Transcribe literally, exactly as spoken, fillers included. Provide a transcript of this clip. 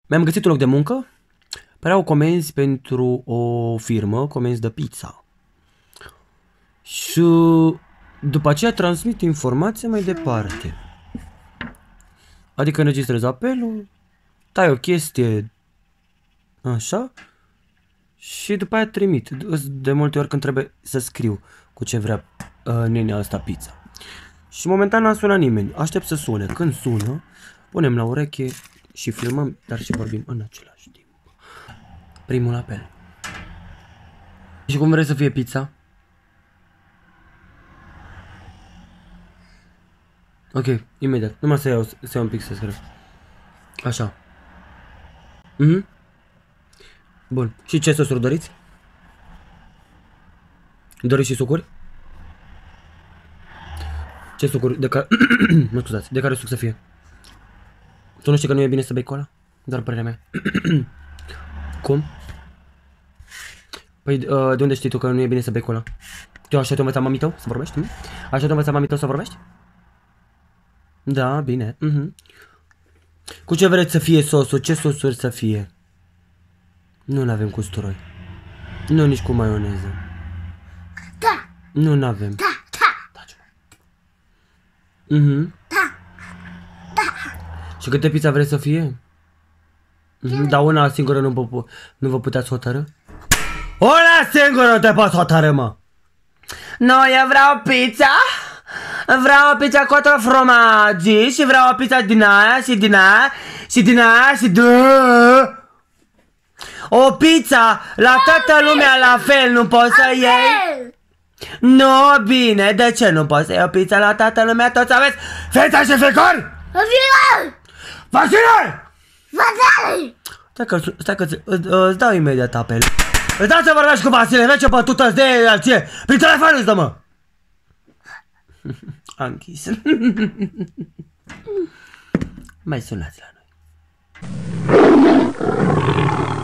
Mi-am găsit un loc de muncă. Păreau comenzi pentru o firmă, comenzi de pizza. Și după aceea transmit informația mai departe. Adică înregistrez apelul, tai o chestie așa și după aia trimit. De multe ori când trebuie să scriu cu ce vrea uh, nenea asta pizza. Și momentan n-a sunat nimeni. Aștept să sune. Când sună, punem la ureche și filmăm, dar și vorbim în același timp. Primul apel. Și cum vrei să fie pizza? Ok, imediat. Numai să iau, să iau un pic să scriu. Așa. Mhm. Bun. Și ce sosuri doriți? Doriți și sucuri? Ce sucuri? De care... nu scuzați. De care suc să fie? Tu nu știi că nu e bine să bei cola? Doar părerea mea. Cum? Păi uh, de unde știi tu că nu e bine să bei cola? Tu așa te-a învățat mami tău să vorbești? Hm? Așa te-a învățat mami tău să vorbești? Da, bine. Mhm. Cu ce vreți să fie sosul? Ce sosuri să fie? Nu avem cu usturoi. Nu nici cu maioneză. Da. Nu n-avem. Da, da. Mhm. Da. Da. Și câte pizza vreți să fie? Mhm. Dar una singură nu, vă, nu vă puteți hotărâ? Una singură te poți hotărâ, mă! Nu, eu vreau pizza. Vreau o pizza cu quattro formaggi și vreau o pizza din aia și din aia și din aia și din... O pizza la toată lumea la fel, nu poți să iei? Nu, bine, de ce nu poți să iei o pizza la toată lumea? Toți aveți feța și fecori? Vaccinări! Vasile! Stai că, stai că îți dau imediat apel. Îți dau să vorbești cu Vasile, vezi ce bătută-ți de ce? Prin telefon îți dă, mă! A închis. Mai sunați la noi.